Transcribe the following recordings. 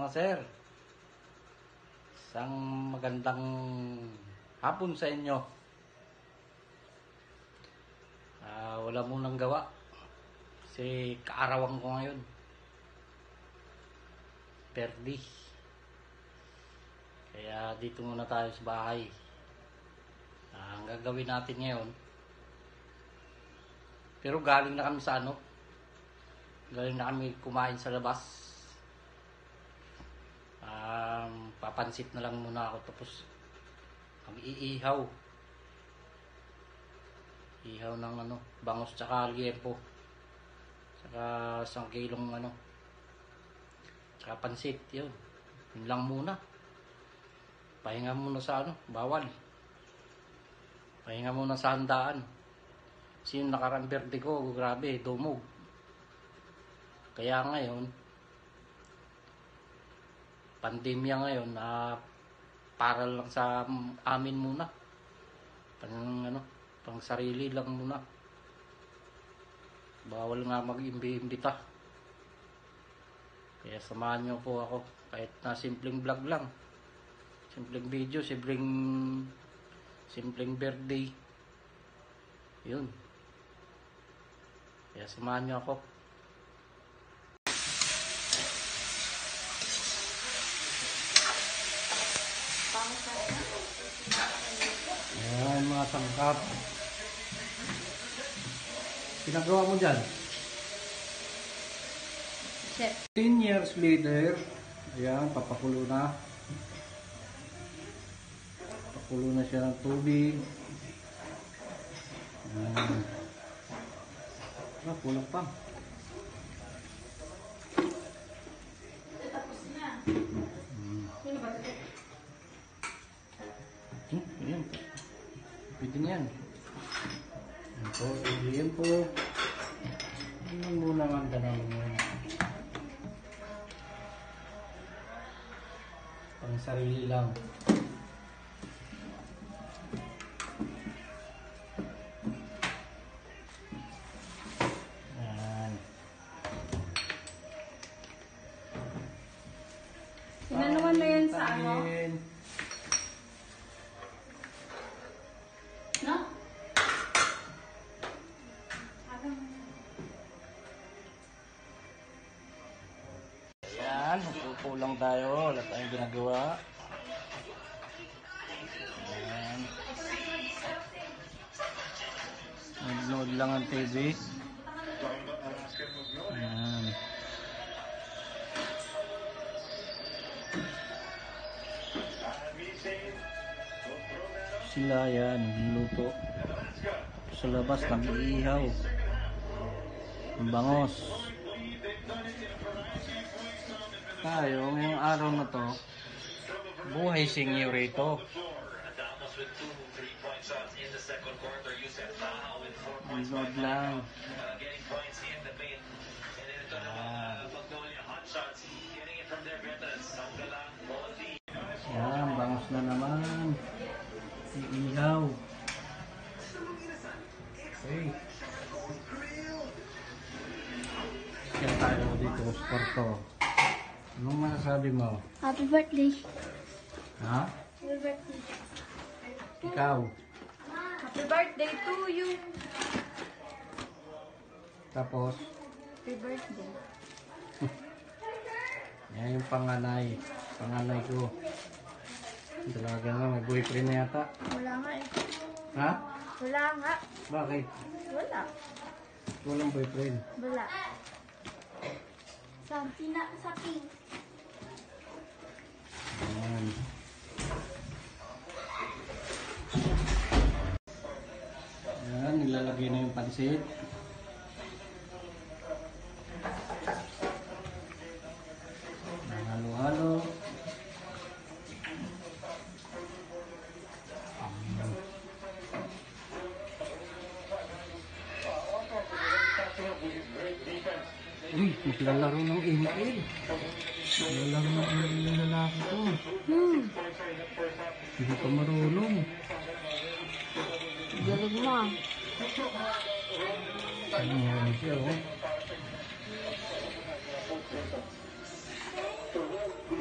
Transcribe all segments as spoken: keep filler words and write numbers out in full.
mga sir. Isang magandang hapon sa inyo. Uh, wala munang gawa. Kasi kaarawan ko ngayon. Perdi. Kaya dito muna tayo sa bahay. Uh, ang gagawin natin ngayon. Pero galing na kami sa ano. Galing na kami kumain sa labas. Um, papansit na lang muna ako tapos kami iihaw ihaw ng ano bangos tsaka liempo tsaka isang kilong ano tsaka pansit. Yun yun lang muna. Pahinga muna sa ano bawal pahinga muna sa handaan kasi yung nakarang birthday ko grabe dumog. Kaya ngayon pandemya ngayon, uh, para lang sa amin muna. Pang, ano, pang sarili lang muna. Bawal nga mag-imbita. Kaya samahan nyo po ako. Kahit na simpleng vlog lang. Simpleng video, simpleng, simpleng birthday. Yun. Kaya samahan nyo ako. Ayan mga sangkap. Pinagawa mo dyan? ten years later. Ayan, papakulo na. Papakulo na siya ng tubig. Ayan. Ah, kulang pa. Tapos na. Hmm. Hmm, ayan. Pwede niyan. Yan po, yan po. Yan muna ang ganang yan. Pang sarili lang. Yan. Sinanuan na yan sa ano? No? Ayan, upo lang tayo. Wala tayong ginagawa. Ayan. Nag-load lang ang T V. Ayan. Sila yan, luto. Sa labas, nag-iihaw. Ang bangos. Tayo, ngayong araw na to, buhay singyo rito. Ang load lang. Ah. Yan, bangos na naman. Iihaw. Okay. Kaya tayo dito sa Porto. Anong masasabi mo? Happy birthday. Ha? Happy birthday. Ikaw? Happy birthday to you. Tapos? Happy birthday. Yan yung panganay. Panganay ko. Talaga nga, may boyfriend na yata. Wala nga eh. Ha? Wala nga. Bakit? Wala. Walang boyfriend. Wala. Sa pina, sa pink. Ayan. Ayan, nilalagay na yung pansit. Halo-halo. Uy, maglalaro ng email. Maglalaro ng email ng lalaki ko. Hmm. Hindi ka marunong. Galing mo ah. Ano nga siya, oh.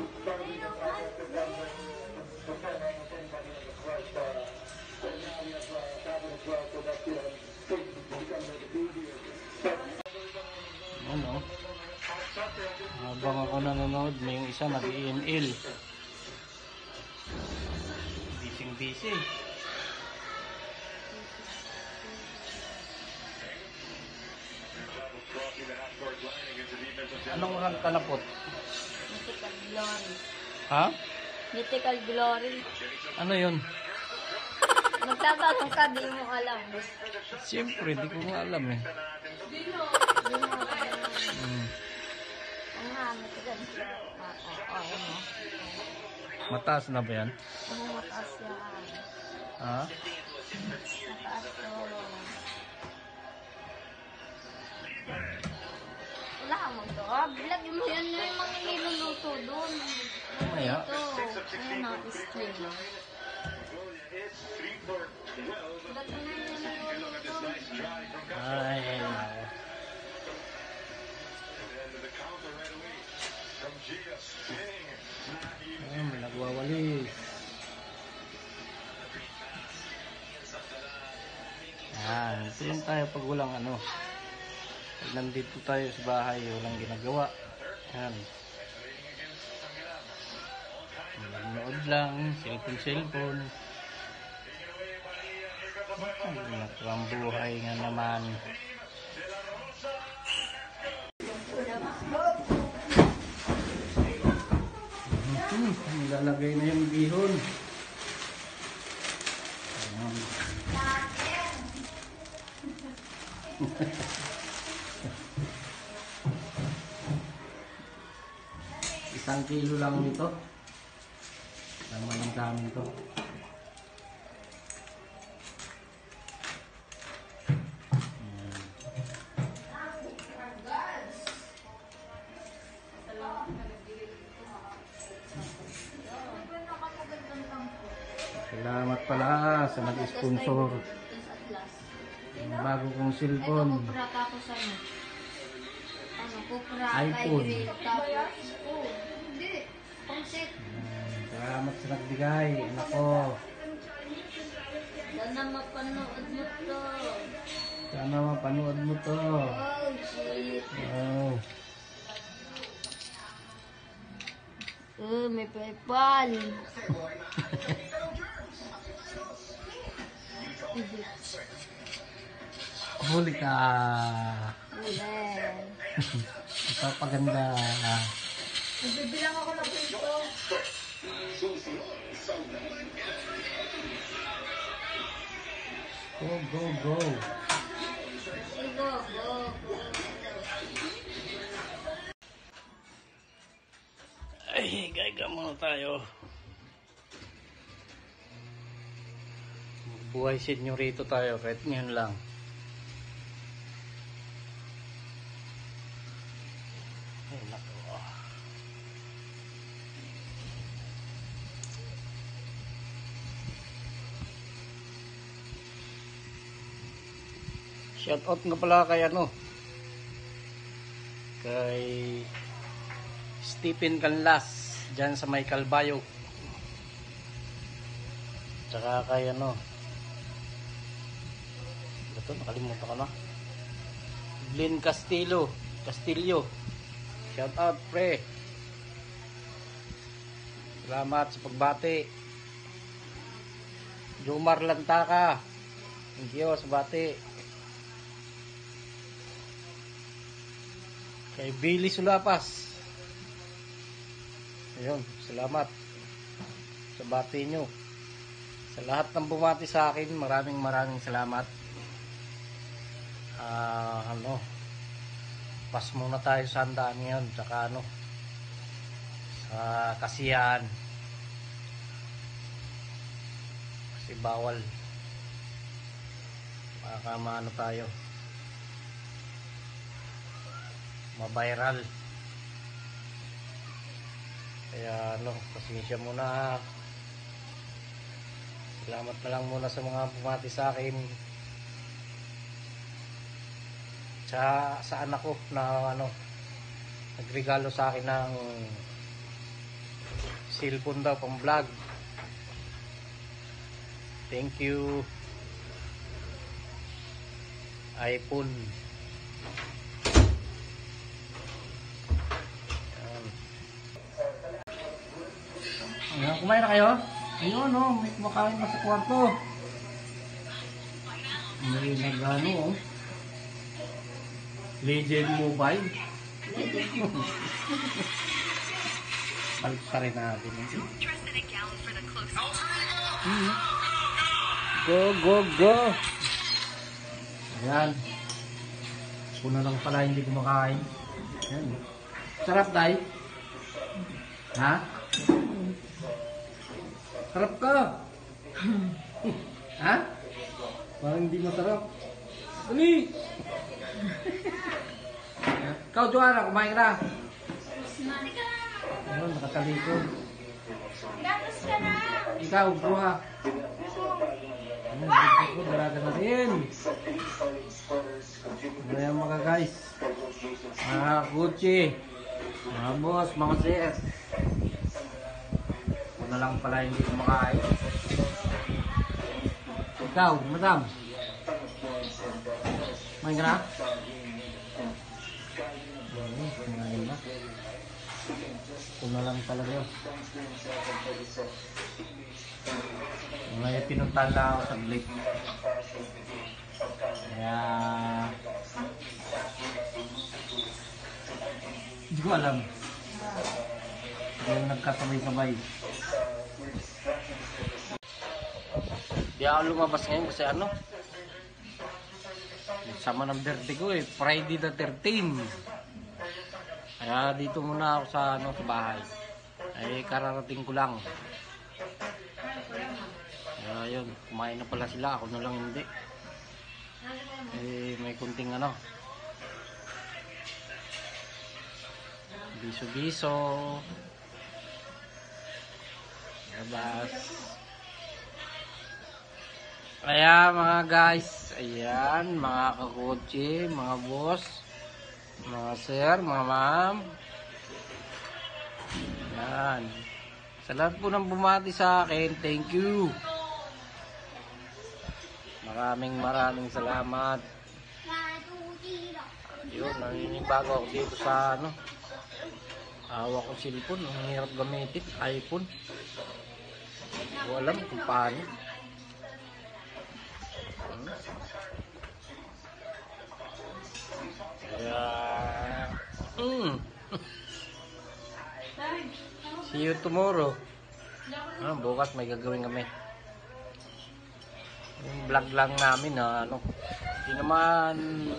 nanonood, may yung isa nag-I M L. Bising busy. Anong rang kanapot? Mythical Glory. Ha? Mythical Glory. Ano yun? Magtatanong ka, di mo alam. Siyempre, di ko nga alam eh. Di mo alam. Hmm. Ang nga, mythical Glory. Oo, oo, ano. Mataas na ba yan? Ang mataas yan. Ha? Mataas to. Wala ka magto. Ah, bilag mo yan na yung mga niluluto doon. Mamaya. Ito. Ayun na, string. Bilag mo na yung niluluto. Ay, ay, ay. Ay, may nagwawalis. Yan, ito lang tayo pag walang ano. Pag nandito tayo sa bahay, walang ginagawa. Yan. Manood lang, cellphone-cellphone. Ang buhay nga naman. Hmm, nilalagay na yung bihon. Ayan. Isang kilo lang nito. Tama yung dami ito. Salamat pala sa nag-sponsor. Yung bago kong Ito, cellphone. kupra tapos ano? Ano, kupra iPhone. kay Grill tapos. Oh, hindi. Pangsit. Ayan, salamat sa nagbigay. Anak ko. Sana mapanood mo to. Sana mapanood mo to. Oh, shit. Wow. Oh, may PayPal. Huli ka. Ulen. Ipapaganda. Nagbibilang ako ng pito. Go, go, go. Sige, go, go, go. Ay, gaiga muna tayo. Buhay senyorito tayo kahit ngayon lang. Ay, naku. Shout out nga pala kay ano, kay Stephen Canlas dyan sa may Calbayo, tsaka kay ano, ito nakalimutan ko na, Glenn Castillo Castillo, shout out pre, salamat sa pagbati. Jomar Lantaka, thank you sa bati. Kay Billy Sulapas, ayun, salamat sa bati nyo. Sa lahat ng bumati sa akin, maraming maraming salamat. Ah, uh, ano, pas muna tayo sa handaan ngayon, tsaka ano, sa kasiyahan, kasi bawal, baka maano tayo, ma-viral. Kaya ano, pasensya muna. Salamat na lang muna sa mga bumati sa akin. Sa, sa anak ko na ano, nagregalo sa akin ng cellphone daw pang vlog. Thank you. iPhone. Ayan. Ayan, kumain na kayo? Ayun, no, may kumakain pa sa kwarto. May nagano, oh. Legend Mobile. Balik pa rin natin. Hmm. Go, go, go! Ayan. Una lang pala hindi kumakain. Ayan. Sarap, Day? Ha? Sarap ka! Ha? Parang hindi masarap. Dali! Ikaw, Joanna, kumain ka na. Ayun, nakatalikod. Gatos ka na! Ikaw, buha. Ayun, dito ko, dalaga na rin. Ayan mga guys. Mga kutsi. Mga boss, mga sir. Una lang pala hindi kumakain. Ikaw, madam. Kumain ka na? Ayun, kumain na. Una lang talaga yun. Ngayon pinuntahan lang ako sa Blake. Kaya hindi ko alam. Yung nagkasabay-sabay. Di ako lumabas ngayon kasi ano, sama ng birthday ko eh, Friday the thirteenth. Kaya dito muna ako sa ano, sa bahay. Ay kararating ko lang. Kaya yun, kumain na pala sila, ako na lang hindi. Eh may kunting ano, biso-biso. Labas. Kaya mga guys, ayan, mga kakotse, mga boss, mga sir, mga ma'am. Ayan. Sa lahat po ng bumati sa akin, thank you. Maraming maraming salamat. Yun, naninibago ako dito sa ano, hawak ko cellphone, ang hirap gamitin, iPhone. Hindi ko alam kung paano. Kaya, mm. See you tomorrow. Ah, bukas may gagawin kami. Yung vlog lang namin na ano, hindi naman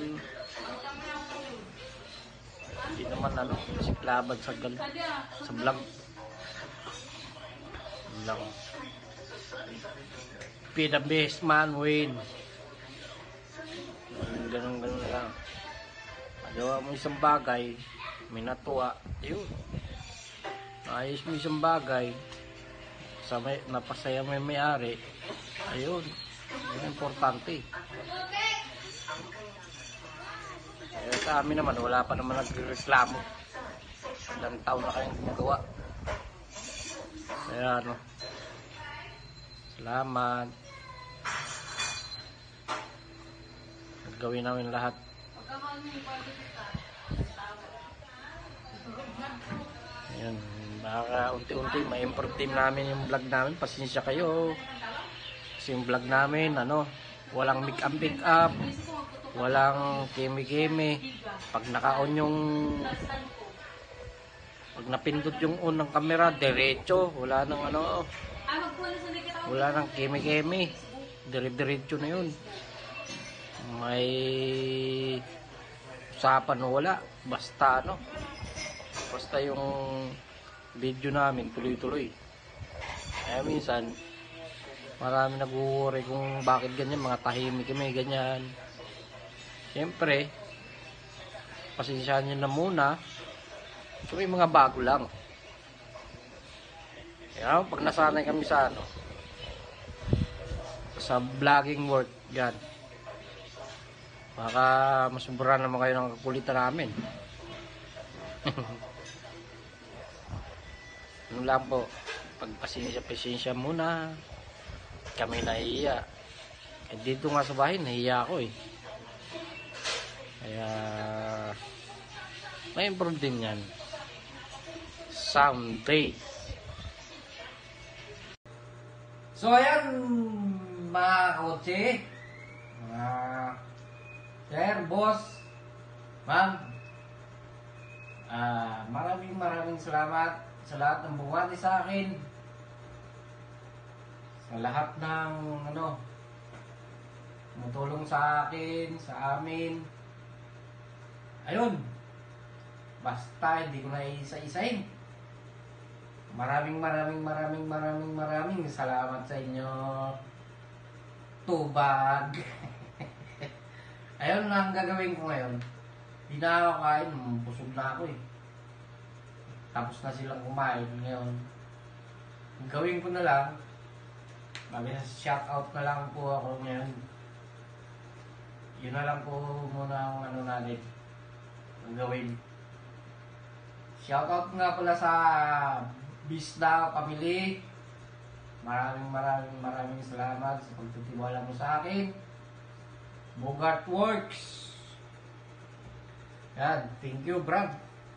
hindi naman ano, siklabad sa gal, sa vlog. Yun lang. Be the best man win. Ganun ganun lang. Magawa mo isang bagay, may natuwa, yun. Ayos mo isang bagay, sa may, napasaya mo yung may-ari, ayun. Yun importante. Eh, sa amin naman, wala pa naman nagreklamo. Ilang taon na kayong gumagawa. Kaya ano, salamat. Gawin namin lahat. Ayan, baka unti-unti ma-improve team namin yung vlog namin. Pasensya kayo. Kasi yung vlog namin, ano, walang make up make up, walang keme-keme. Pag naka-on yung, pag napindot yung on ng camera, diretso, wala nang ano, wala nang keme-keme. Dire-diretso na yun. May usapan o wala, basta ano, basta yung video namin tuloy-tuloy. Kaya minsan marami nag-worry kung bakit ganyan, mga tahimik kami ganyan. Siyempre pasensyahan nyo na muna, so may mga bago lang. Kaya pag nasanay kami sa ano, sa vlogging work yan, baka masubra naman kayo ng kakulitan namin. Ano lang po, pagpasensya-pasensya muna, kami nahihiya. Eh, dito nga sa bahay, nahihiya ako eh. Kaya may improve din yan someday. So, ayan, mga kotse, mga sir, boss, ma'am, ah, maraming maraming salamat sa lahat ng bumati sa akin, sa lahat ng, ano, tumutulong sa akin, sa amin. Ayun, basta hindi ko na isa-isahin. Maraming maraming maraming maraming maraming salamat sa inyo. Tubag. Ayun lang gagawin ko ngayon. Hindi na ako kain. Busog na ako eh. Tapos na silang kumain ngayon. Ang gawin ko na lang, mag-shout out na lang po ako ngayon. Yun na lang po muna ang ano natin. Ang gawin. Shout out nga pala sa Bisda Family. Maraming maraming maraming salamat sa pagtitiwala mo sa akin. Bogart Works. Yan, thank you, Brad.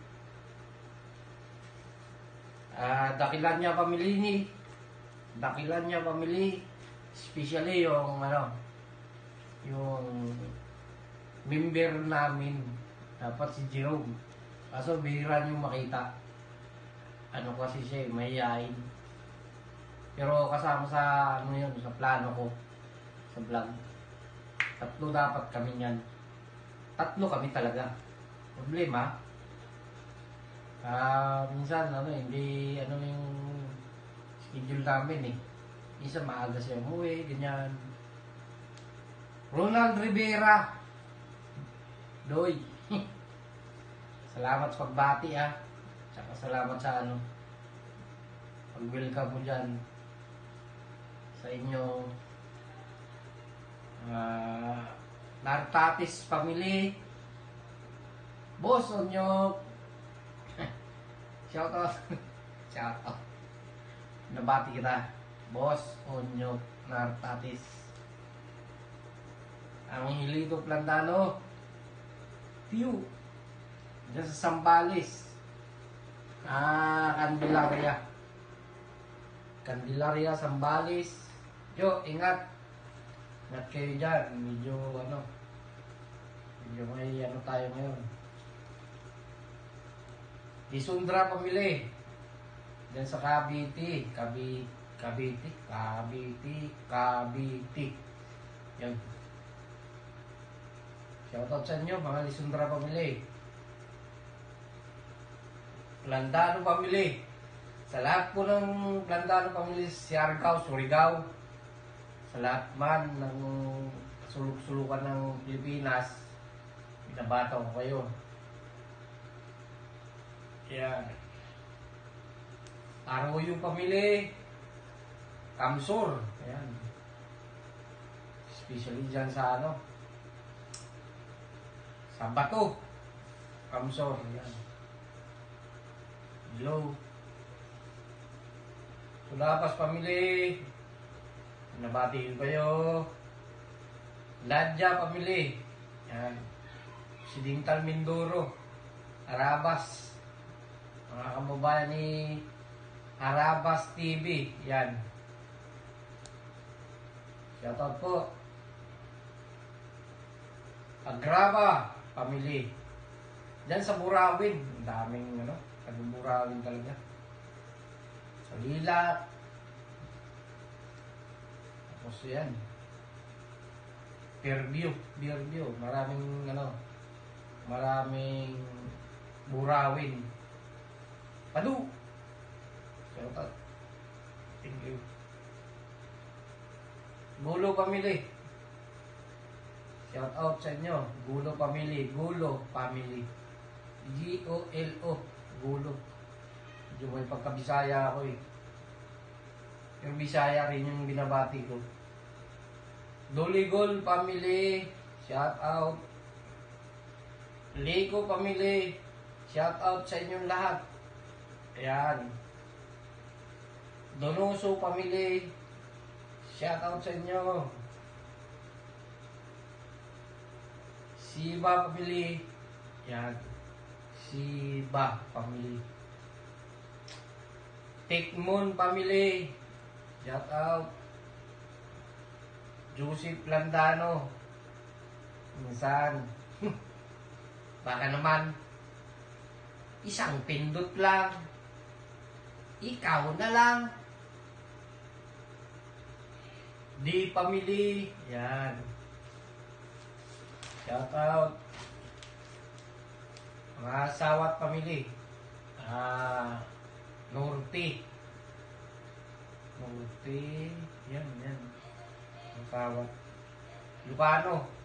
Ah, Dakilan niya Family ni. Dakilan niya Family. Especially yung ano, yung member namin. Dapat si Jerome. Kaso bihira niyo makita. Ano kasi siya, mahihain. Pero kasama sa ano yun, sa plano ko. Sa vlog. Tatlo dapat kami niyan. Tatlo kami talaga. Problema. Ah, uh, minsan ano, hindi ano yung schedule namin eh. Isa maaga siya umuwi, ganyan. Ronald Rivera. Doy. Salamat sa pagbati ah. Tsaka salamat sa ano. Pag-welcome mo dyan. Sa inyo. Uh, Nartatis Family. Boss, Onyok. Shout out. Shout out. Nabati kita. Boss, Onyok, Nartatis. Ang Hilito Plantano. Pew. Diyan sa Sambales. Ah, Candelaria. Candelaria, Sambales. Yo, ingat. Ingat kayo dyan. Medyo, ano, medyo may, ano tayo ngayon. Isundra Pamili. Diyan sa Cavite. Cavite. Cavite. Cavite. Cavite. Yan. Shoutout sa inyo, mga Lisundra Pamili. Plandano Pamili. Sa lahat po ng Plandano Pamili, Siargao, Surigao, sa lahat man ng suluk-sulukan ng Pilipinas, binabato ko kayo. Yan. Arroyo Pamili, Kamsur. Ayan. Especially dyan sa ano, sa Bato, Kamsur. Ayan. Hello. Sulapas Pamili. Nabatiin kayo. Ladya Pamili. Yan. Sidintal Mindoro. Arabas. Mga kababayan ni Arabas T V. Yan. Shoutout po. Agrava Pamili. Diyan sa Burawin. Ang daming ano. Taga-Burawin talaga. Sa Lilat. Tapos yan. Fairview. Fairview. Maraming ano. Maraming Burawin. Padu. Shoutout. Thank you. Gulo Pamili. Shoutout sa inyo. Gulo Pamili. Gulo Family. G O L O. Gulo. Medyo may pagkabisaya ako eh. Yung Bisaya rin yung binabati ko. Doligol Family. Shout out. Ligo Family. Shout out sa inyong lahat. Ayan. Donoso Family. Shout out sa inyo. Siba Family. Ayan. Siba Family. Tikmon Family. Shout out. Joseph Landano. Minsan. Baka naman, isang pindot lang. Ikaw na lang. Di Pamili. Yan. Shout out. Mga asawa at pamili. Ah, Norte. Norte. Yan, yan. Asawa. Lucano.